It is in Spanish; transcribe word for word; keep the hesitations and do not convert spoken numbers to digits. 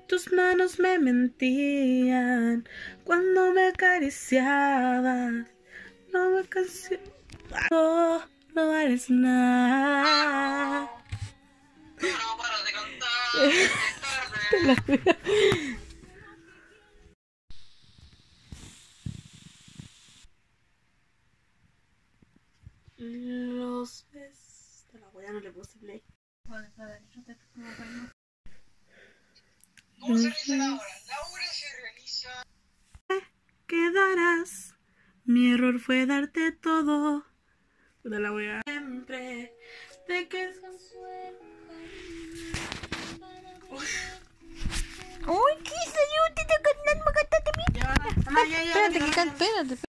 tus manos me mentían cuando me acariciabas. No me cansé. No, no vales nada. No, para de cantar. Te la Los ves. Te la wea no le puse play. ¿Cómo se realiza la obra? La obra se realiza. Quedarás. Mi error fue darte todo. De la wea. Siempre. De que. Uy, ¿qué salió? ¿Te está cantando? ¿Me cantaste a mí? Ya, ya, ya. Espérate, que cante, espérate.